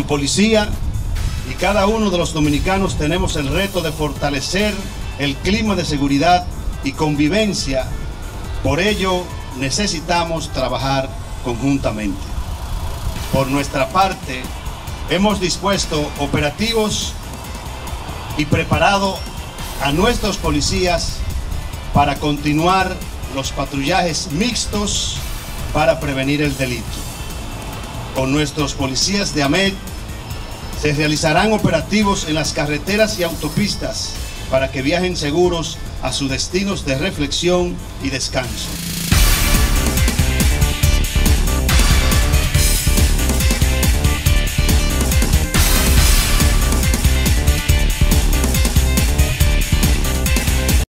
Como policía y cada uno de los dominicanos tenemos el reto de fortalecer el clima de seguridad y convivencia. Por ello, necesitamos trabajar conjuntamente. Por nuestra parte, hemos dispuesto operativos y preparado a nuestros policías para continuar los patrullajes mixtos para prevenir el delito. Con nuestros policías de AMED se realizarán operativos en las carreteras y autopistas para que viajen seguros a sus destinos de reflexión y descanso.